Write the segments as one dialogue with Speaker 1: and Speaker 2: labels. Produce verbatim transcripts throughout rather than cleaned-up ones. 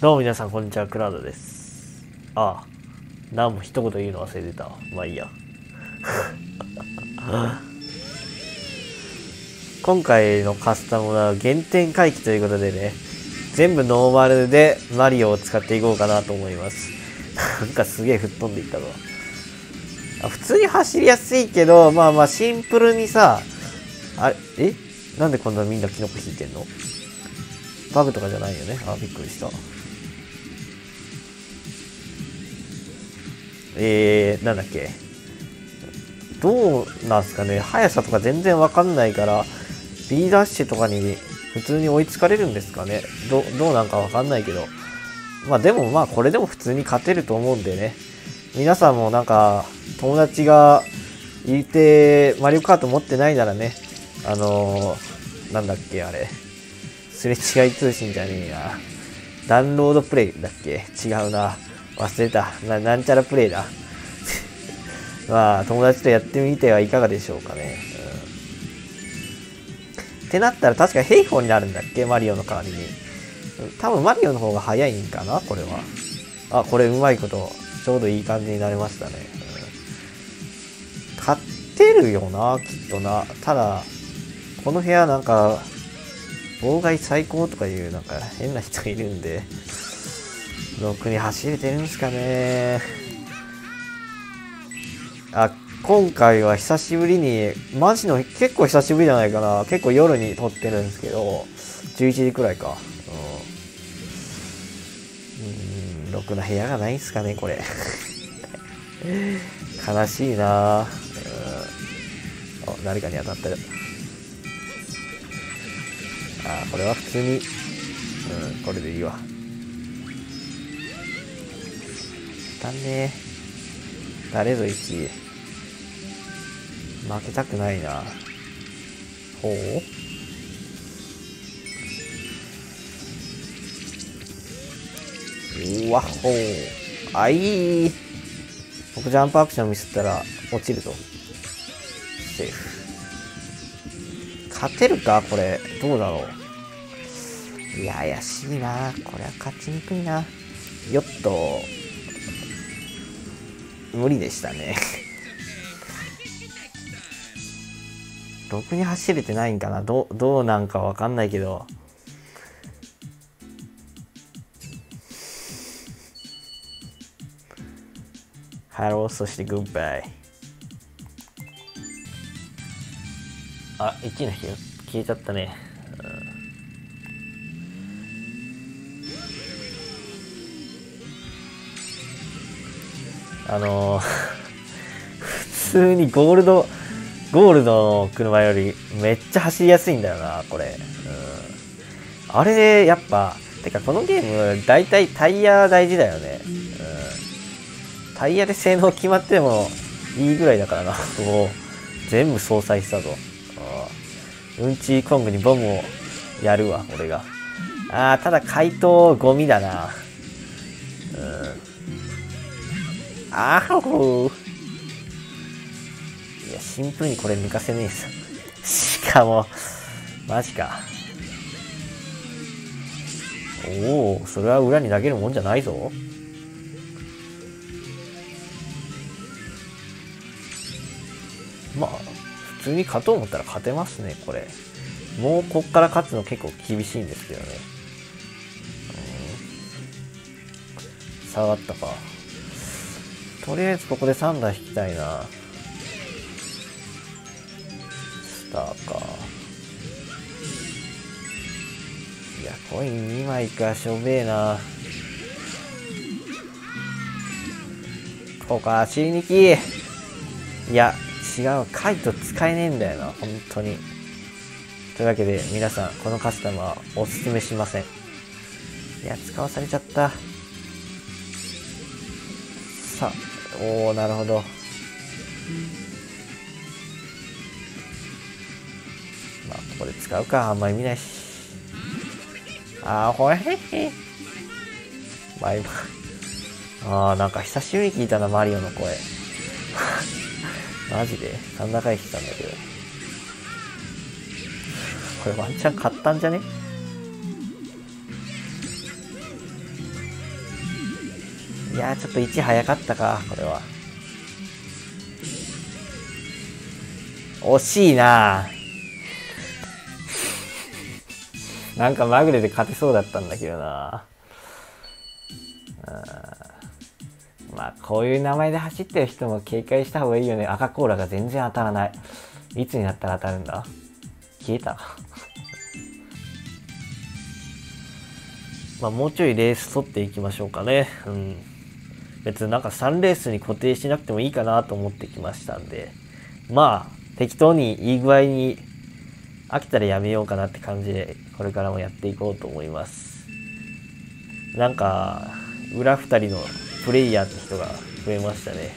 Speaker 1: どうも皆さんこんにちは、クラウドです。ああ、何も一言言うの忘れてたわ。まあいいや。今回のカスタムは原点回帰ということでね、全部ノーマルでマリオを使っていこうかなと思います。なんかすげえ吹っ飛んでいったぞ。あ、普通に走りやすいけど、まあまあシンプルにさ、あ、えなんでこんなみんなキノコ引いてんの？バグとかじゃないよね。あ、びっくりした。えー、なんだっけ。どうなんすかね。速さとか全然わかんないから、B ダッシュとかに普通に追いつかれるんですかね。ど、どうなんかわかんないけど。まあでもまあこれでも普通に勝てると思うんでね。皆さんもなんか友達がいてマリオカート持ってないならね、あのー、なんだっけあれ。すれ違い通信じゃねえや。ダウンロードプレイだっけ？違うな。忘れた。な、なんちゃらプレイだ。まあ、友達とやってみてはいかがでしょうかね。うん、ってなったら確かヘイホーになるんだっけ？マリオの代わりに。多分マリオの方が早いんかなこれは。あ、これうまいこと、ちょうどいい感じになりましたね。うん、勝ってるよな、きっとな。ただ、この部屋なんか、妨害最高とかいうなんか変な人いるんで、ろくに走れてるんですかね。あ、今回は久しぶりに、マジの結構久しぶりじゃないかな。結構夜に撮ってるんですけど、じゅういちじくらいか。うん、うーん、ろくな部屋がないんすかね、これ。悲しいなぁ。うん、お、誰かに当たってる。あ、これは普通に、うん、これでいいわ。だね。誰ぞいちい。負けたくないな。ほう。うわほう。あいー。僕ジャンプアクションミスったら落ちるぞ。セーフ。勝てるかこれ。どうだろう。いや、怪しいな。これは勝ちにくいな。よっと。無理でしたね。ろくに走れてないんかな。どう、どうなんかわかんないけど。ハロー、そしてグッバイ。あ、いちの日消えちゃったね。あのー、普通にゴールド、ゴールドの車よりめっちゃ走りやすいんだよな、これ。うん、あれで、やっぱ、てかこのゲーム、だいたいタイヤ大事だよね。うん、タイヤで性能決まってもいいぐらいだからな。もう、全部相殺したぞ。うんちコングにボムをやるわ、俺が。あー、ただ怪盗ゴミだな。うん。あーほー。いや、シンプルにこれ抜かせねえさ。しかも、マジか。おお、それは裏に投げるもんじゃないぞ。まあ、普通に勝とう思ったら勝てますね、これ。もうこっから勝つの結構厳しいんですけどね。うん、下がったか。とりあえずここでさんだい引きたいな。スターか。いや、コインにまいか、しょべえな。こうか、死にき。いや、違う。カイト使えねえんだよな、本当に。というわけで、皆さん、このカスタムはおすすめしません。いや、使わされちゃった。さあ、おー、なるほど。まあ、ここで使うか。あんまり見ないし。あー、ほえへへ。バイバイ。あー、なんか久しぶりに聞いたな、マリオの声。マジで甲高い来たんだけど。これワンチャン買ったんじゃね？ いやー、ちょっといち早かったか、これは。惜しいな。なんかまぐれで勝てそうだったんだけどな。まあこういう名前で走ってる人も警戒した方がいいよね。赤コーラが全然当たらない。いつになったら当たるんだ？消えた。まあもうちょいレース取っていきましょうかね。うん。別になんかさんレースに固定しなくてもいいかなと思ってきましたんで。まあ適当にいい具合に飽きたらやめようかなって感じでこれからもやっていこうと思います。なんか裏ふたりのプレイヤーって人が増えましたね。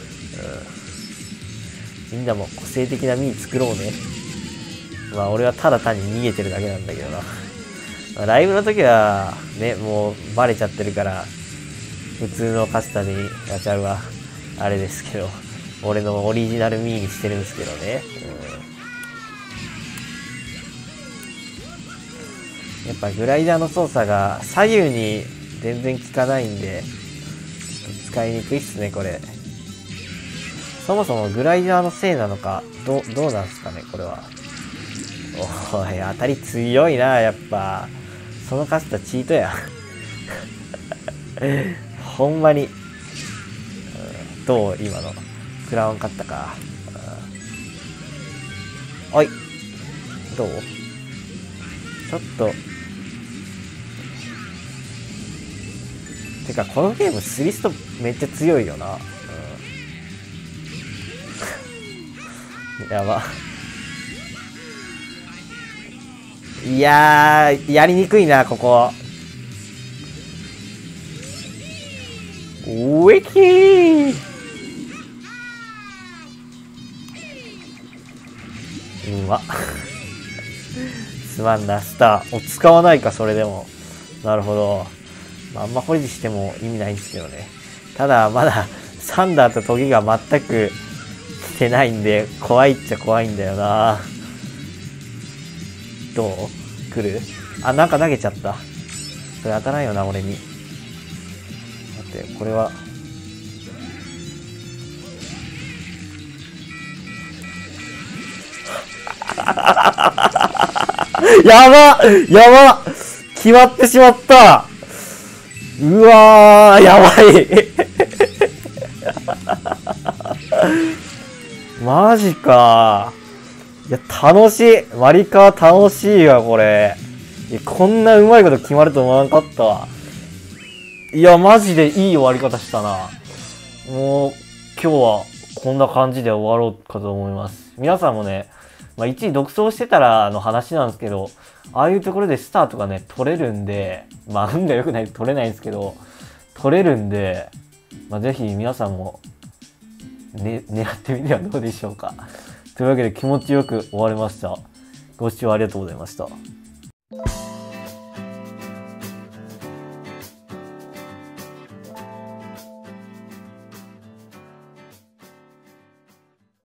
Speaker 1: うん、みんなも個性的なミー作ろうね。まあ俺はただ単に逃げてるだけなんだけどな。まあ、ライブの時はね、もうバレちゃってるから普通のカスタムにガチャはあれですけど、俺のオリジナルミーにしてるんですけどね。うん、やっぱグライダーの操作が左右に全然効かないんで使いにくいっすね、これ。そもそもグライダーのせいなのか、ど、どうなんすかね、これは。おい、当たり強いな、やっぱ。そのカスタチートや。ほんまに。うん、どう今の。クラウン勝ったか。うん、おい。どうちょっと。てか、このゲームスリストめっちゃ強いよな。うん、やば。いやー、やりにくいな、ここ。ウィキーうま。すまんな、スター。お、使わないか、それでも。なるほど。まあ、あんま保持しても意味ないんですけどね。ただ、まだ、サンダーとトゲが全く来てないんで、怖いっちゃ怖いんだよな。どう？来る？あ、なんか投げちゃった。それ当たらんよな、俺に。待って、これは。やば！やば！決まってしまった！うわー、やばいマジかー。いや、楽しい。マリカー楽しいわ、これ。いや、こんなうまいこと決まると思わなかったわ。いや、マジでいい終わり方したな。もう、今日はこんな感じで終わろうかと思います。皆さんもね、まあ、いちい独走してたらの話なんですけど、ああいうところでスタートがね、取れるんで、まあ、運が良くないと取れないんですけど、取れるんで、まあ、ぜひ皆さんも、ね、狙ってみてはどうでしょうか。というわけで気持ちよく終わりました。ご視聴ありがとうございました。